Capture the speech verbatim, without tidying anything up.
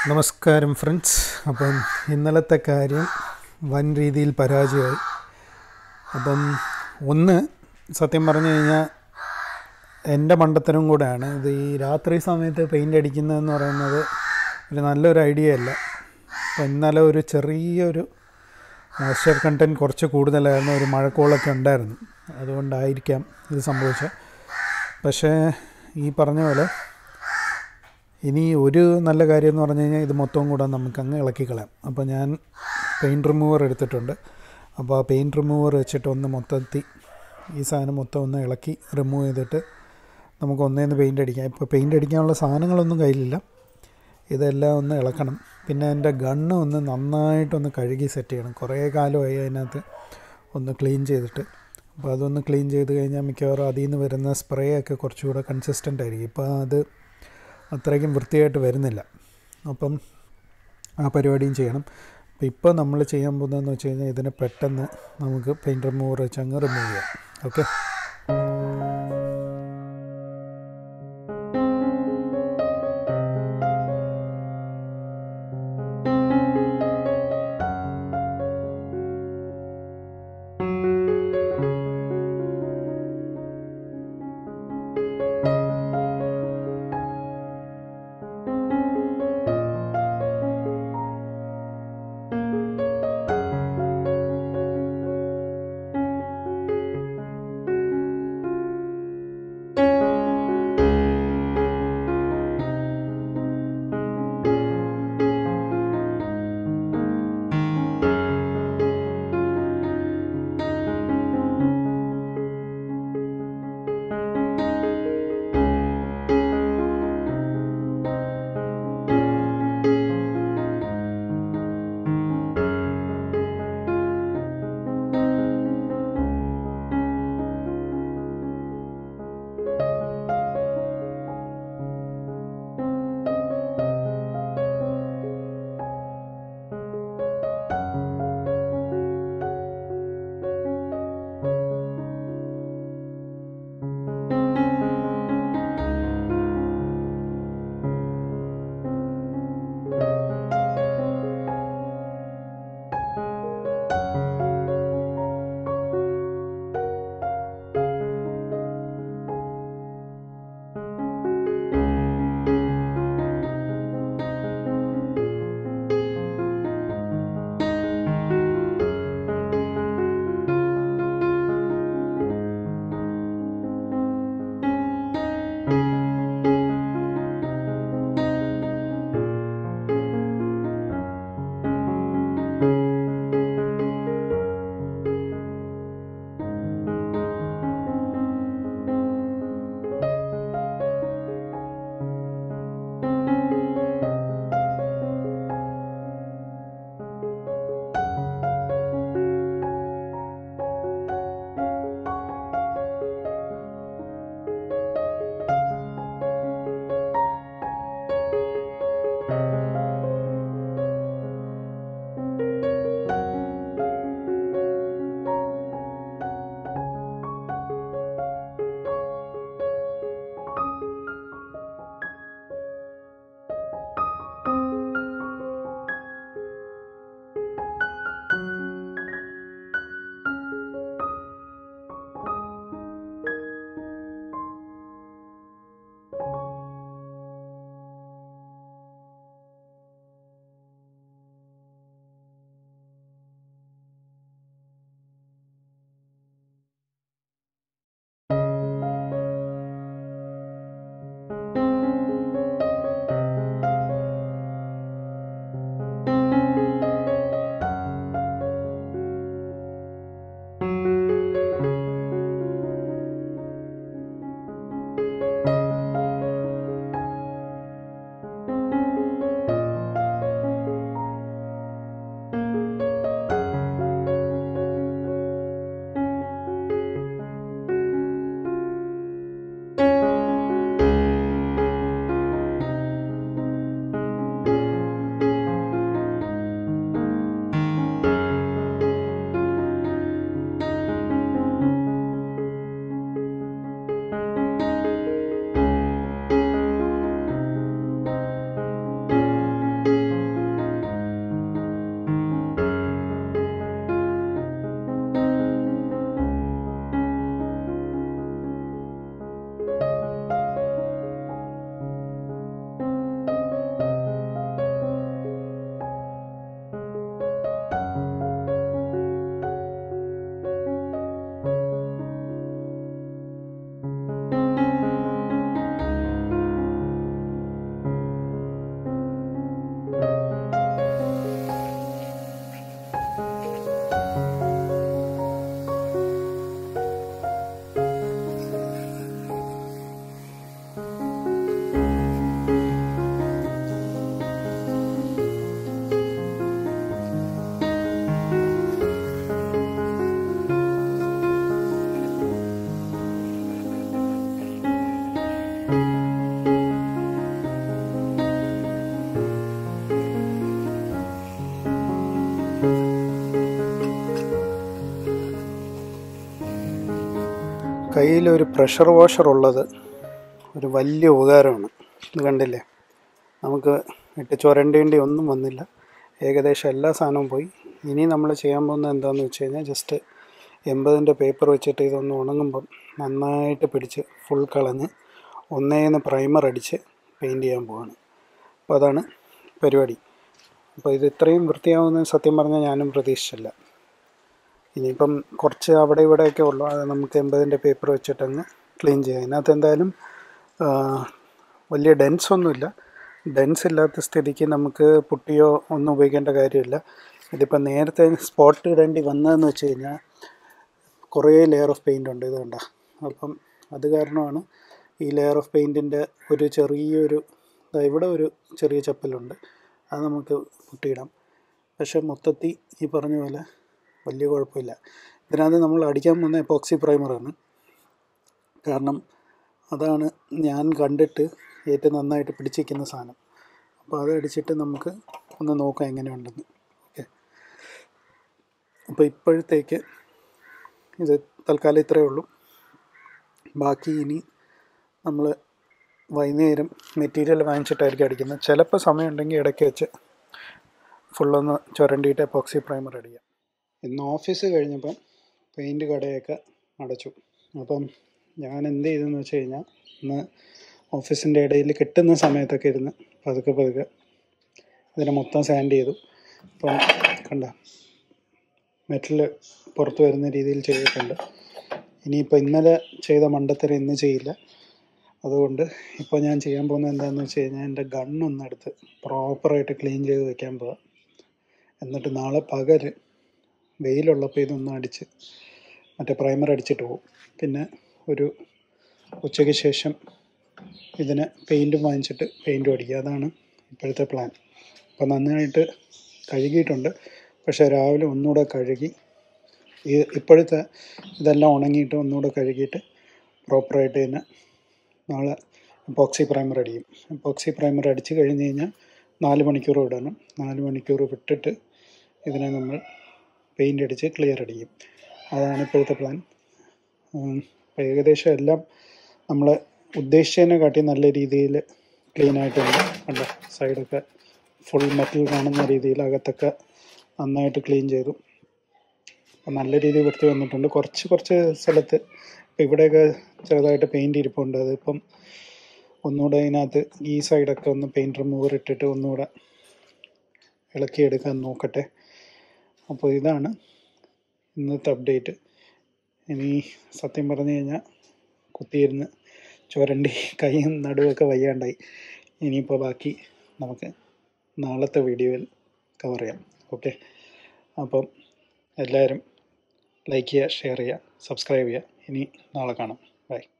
നമസ്കാരം ഫ്രണ്ട്സ്. അപ്പം ഇന്നലത്തെ കാര്യം വൻ രീതിയിൽ പരാജയമായി. അപ്പം ഒന്ന് സത്യം പറഞ്ഞു കഴിഞ്ഞാൽ എൻ്റെ മണ്ടത്തരം കൂടെയാണ്. ഇത് ഈ രാത്രി സമയത്ത് പെയിൻ്റ് അടിക്കുന്നതെന്ന് പറയുന്നത് ഒരു നല്ലൊരു ഐഡിയ അല്ല. അപ്പം ഇന്നലെ ഒരു ചെറിയൊരു മോയ്സ്ചർ കണ്ടൻറ്റ് കുറച്ച് കൂടുതലായിരുന്നു, ഒരു മഴക്കോളൊക്കെ ഉണ്ടായിരുന്നു, അതുകൊണ്ടായിരിക്കാം ഇത് സംഭവിച്ചത്. പക്ഷേ ഈ പറഞ്ഞ പോലെ ഇനി ഒരു നല്ല കാര്യം എന്ന് പറഞ്ഞു കഴിഞ്ഞാൽ ഇത് മൊത്തവും കൂടെ നമുക്കങ്ങ് ഇളക്കിക്കളയാം. അപ്പോൾ ഞാൻ പെയിൻറ്റ് റിമൂവർ എടുത്തിട്ടുണ്ട്. അപ്പോൾ ആ പെയിൻറ്റ് റിമൂവർ വെച്ചിട്ട് ഒന്ന് മൊത്തത്തിൽ ഈ സാധനം മൊത്തം ഒന്ന് ഇളക്കി റിമൂവ് ചെയ്തിട്ട് നമുക്ക് ഒന്നേന്ന് പെയിൻ്റ് അടിക്കാം. ഇപ്പോൾ പെയിൻ്റ് അടിക്കാനുള്ള സാധനങ്ങളൊന്നും കയ്യിലില്ല, ഇതെല്ലാം ഒന്ന് ഇളക്കണം. പിന്നെ എൻ്റെ ഗണ്ണ് ഒന്ന് നന്നായിട്ടൊന്ന് കഴുകി സെറ്റ് ചെയ്യണം. കുറേ കാലമായി അതിനകത്ത് ഒന്ന് ക്ലീൻ ചെയ്തിട്ട്. അപ്പോൾ അതൊന്ന് ക്ലീൻ ചെയ്ത് കഴിഞ്ഞാൽ മിക്കവാറും അതിൽ നിന്ന് വരുന്ന സ്പ്രേ ഒക്കെ കുറച്ചുകൂടെ കൺസിസ്റ്റൻ്റ് ആയിരിക്കും. ഇപ്പോൾ അത് അത്രയ്ക്കും വൃത്തിയായിട്ട് വരുന്നില്ല. അപ്പം ആ പരിപാടിയും ചെയ്യണം. അപ്പോൾ ഇപ്പോൾ നമ്മൾ ചെയ്യാൻ പോകുന്നതെന്ന് വെച്ച് കഴിഞ്ഞാൽ ഇതിനെ പെട്ടെന്ന് നമുക്ക് പെയിൻറ്റ് റിമൂവർ വെച്ച് അങ്ങ് റിമൂവ് ചെയ്യാം. ഓക്കെ, കയ്യിലൊരു പ്രഷർ വാഷർ ഉള്ളത് ഒരു വലിയ ഉപകാരമാണ്. ഇത് കണ്ടില്ലേ, നമുക്ക് ഇട്ട് ചുരണ്ടേണ്ടി ഒന്നും വന്നില്ല. ഏകദേശം എല്ലാ സാധനവും പോയി. ഇനി നമ്മൾ ചെയ്യാൻ പോകുന്നത് എന്താണെന്ന് വെച്ച് കഴിഞ്ഞാൽ ജസ്റ്റ് എൺപതിൻ്റെ പേപ്പർ വെച്ചിട്ട് ഇതൊന്ന് ഉണങ്ങുമ്പം നന്നായിട്ട് പിടിച്ച് ഫുൾ കളഞ്ഞ് ഒന്നേന്ന് പ്രൈമർ അടിച്ച് പെയിൻറ്റ് ചെയ്യാൻ പോവാണ്. അപ്പോൾ അതാണ് പരിപാടി. അപ്പോൾ ഇത് ഇത്രയും വൃത്തിയാവുമെന്ന് സത്യം പറഞ്ഞാൽ ഞാനും പ്രതീക്ഷിച്ചില്ല. ഇനിയിപ്പം കുറച്ച് അവിടെ ഇവിടെയൊക്കെ ഉള്ളൂ, അത് നമുക്ക് എൺപതിൻ്റെ പേപ്പർ വെച്ചിട്ടങ്ങ് ക്ലീൻ ചെയ്യാം. അതിനകത്ത് എന്തായാലും വലിയ ഡെൻസ് ഒന്നുമില്ല. ഡെൻസ് ഇല്ലാത്ത സ്ഥിതിക്ക് നമുക്ക് പുട്ടിയോ ഒന്നും ഉപയോഗിക്കേണ്ട കാര്യമില്ല. ഇതിപ്പോൾ നേരത്തെ സ്പോട്ട് ഇടേണ്ടി വന്നതെന്ന് വെച്ച് കഴിഞ്ഞാൽ കുറേ ലെയർ ഓഫ് പെയിൻ്റ് ഉണ്ട്, ഇത് കണ്ട. അപ്പം അത് കാരണമാണ് ഈ ലെയർ ഓഫ് പെയിൻറ്റിൻ്റെ ഒരു ചെറിയൊരു ഇവിടെ ഒരു ചെറിയ ചപ്പലുണ്ട്, അത് നമുക്ക് പുട്ടിയിടാം. പക്ഷേ മൊത്തത്തിൽ ഈ പറഞ്ഞ പോലെ വലിയ കുഴപ്പമില്ല. ഇതിനകത്ത് നമ്മൾ അടിക്കാൻ പോകുന്ന എപ്പോക്സി പ്രൈമറാണ്. കാരണം അതാണ് ഞാൻ കണ്ടിട്ട് ഏറ്റവും നന്നായിട്ട് പിടിച്ചിരിക്കുന്ന സാധനം. അപ്പോൾ അത് അടിച്ചിട്ട് നമുക്ക് ഒന്ന് നോക്കാം എങ്ങനെയുണ്ടെന്ന്. ഓക്കെ, അപ്പോൾ ഇപ്പോഴത്തേക്ക് ഇത് തൽക്കാലം ഇത്രയേ ഉള്ളൂ. ബാക്കി ഇനി നമ്മൾ വൈകുന്നേരം മെറ്റീരിയൽ വാങ്ങിച്ചിട്ടായിരിക്കും അടിക്കുന്നത്. ചിലപ്പോൾ സമയമുണ്ടെങ്കിൽ ഇടയ്ക്ക് വെച്ച് ഫുള്ളൊന്ന് ചുരണ്ടിയിട്ട് എപ്പോക്സി പ്രൈമർ അടിക്കാം. ഇന്ന് ഓഫീസ് കഴിഞ്ഞപ്പം പെയിൻറ്റ് കടയൊക്കെ അടച്ചു. അപ്പം ഞാൻ എന്ത് ചെയ്തെന്ന് വെച്ച് കഴിഞ്ഞാൽ ഇന്ന് ഓഫീസിൻ്റെ ഇടയിൽ കിട്ടുന്ന സമയത്തൊക്കെ ഇരുന്ന് പതുക്കെ പതുക്കെ ഇതിനെ മൊത്തം സാൻഡ് ചെയ്തു. അപ്പം കണ്ട മെറ്റൽ പുറത്ത് വരുന്ന രീതിയിൽ ചെയ്തിട്ടുണ്ട്. ഇനിയിപ്പോൾ ഇന്നലെ ചെയ്ത മണ്ടത്തരം ഇന്ന് ചെയ്യില്ല. അതുകൊണ്ട് ഇപ്പോൾ ഞാൻ ചെയ്യാൻ പോകുന്നത് എന്താണെന്ന് വെച്ച് കഴിഞ്ഞാൽ എൻ്റെ ഗണ്ണൊന്നെടുത്ത് പ്രോപ്പറായിട്ട് ക്ലീൻ ചെയ്ത് വയ്ക്കാൻ പോവാം. എന്നിട്ട് നാളെ പകൽ വെയിലുള്ളപ്പോൾ ഇതൊന്നും അടിച്ച് മറ്റേ പ്രൈമർ അടിച്ചിട്ട് പോകും. പിന്നെ ഒരു ഉച്ചയ്ക്ക് ശേഷം ഇതിന് പെയിൻറ്റും വാങ്ങിച്ചിട്ട് പെയിൻറ്റും അടിക്കുക. അതാണ് ഇപ്പോഴത്തെ പ്ലാൻ. അപ്പോൾ നന്നായിട്ട് കഴുകിയിട്ടുണ്ട്. പക്ഷേ രാവിലെ ഒന്നുകൂടെ കഴുകി ഈ ഇപ്പോഴത്തെ ഇതെല്ലാം ഉണങ്ങിയിട്ട് ഒന്നുകൂടെ കഴുകിയിട്ട് പ്രോപ്പറായിട്ട് തന്നെ നാളെ എപ്പോക്സി പ്രൈമർ അടിക്കും. എപ്പോക്സി പ്രൈമർ അടിച്ച് കഴിഞ്ഞ് കഴിഞ്ഞാൽ നാല് മണിക്കൂർ വിടണം. നാല് മണിക്കൂർ വിട്ടിട്ട് ഇതിനെ നമ്മൾ പെയിൻ്റ് അടിച്ച് ക്ലിയർ അടിക്കും. അതാണ് ഇപ്പോഴത്തെ പ്ലാൻ. അപ്പോൾ ഏകദേശം എല്ലാം നമ്മൾ ഉദ്ദേശിച്ചതിനെ കാട്ടി നല്ല രീതിയിൽ ക്ലീനായിട്ടുണ്ട്. കണ്ട സൈഡൊക്കെ ഫുൾ മെറ്റൽ കാണുന്ന രീതിയിൽ അകത്തൊക്കെ നന്നായിട്ട് ക്ലീൻ ചെയ്തു. അപ്പോൾ നല്ല രീതിയിൽ വൃത്തി വന്നിട്ടുണ്ട്. കുറച്ച് കുറച്ച് സ്ഥലത്ത് ഇവിടെയൊക്കെ ചെറുതായിട്ട് പെയിൻറ്റ് ഇരിപ്പുണ്ട്. അതിപ്പം ഒന്നുകൂടെ അതിനകത്ത് ഈ സൈഡൊക്കെ ഒന്ന് പെയിൻറ്റ് റിമൂവർ ഇട്ടിട്ട് ഒന്നുകൂടെ ഇളക്കിയെടുക്കാൻ നോക്കട്ടെ. അപ്പോൾ ഇതാണ് ഇന്നത്തെ അപ്ഡേറ്റ്. ഇനി സത്യം പറഞ്ഞു കഴിഞ്ഞാൽ കുത്തിയിരുന്ന് ചുരണ്ടി കൈയും നടുവൊക്കെ വയ്യാണ്ടായി. ഇനിയിപ്പോൾ ബാക്കി നമുക്ക് നാളത്തെ വീഡിയോയിൽ കവർ ചെയ്യാം. ഓക്കെ, അപ്പം എല്ലാവരും ലൈക്ക് ചെയ്യുക, ഷെയർ ചെയ്യുക, സബ്സ്ക്രൈബ് ചെയ്യുക. ഇനി നാളെ കാണാം. ബൈ.